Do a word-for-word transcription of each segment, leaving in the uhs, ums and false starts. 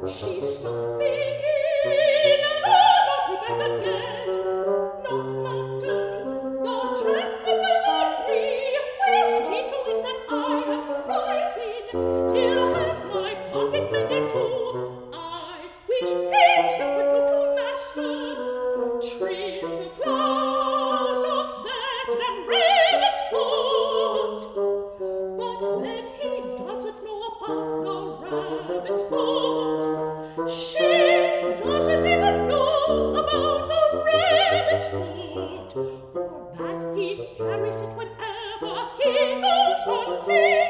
She stuck me in and not back again. No matter the check with the laundry, we'll see to it that I am right in. He'll have my pocket mended too. I wish he'd stop and go to master. Trim the claws of that damn rabbit's foot. But then he doesn't know about the rabbit's foot. She doesn't even know about the rabbit's foot, or that he carries it whenever he goes hunting.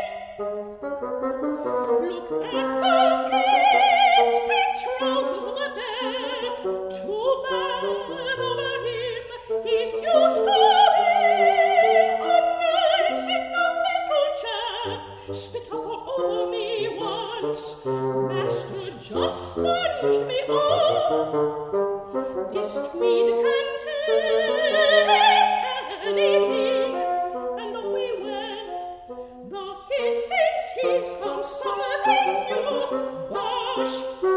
Look at the kid's pink trousers over there. Too bad over him. He used to be a nice enough little chap. Spit up all over me once. Master just sponged me off. This Tweed can take anything. And off we went. The kid thinks he's found something new. Bosh!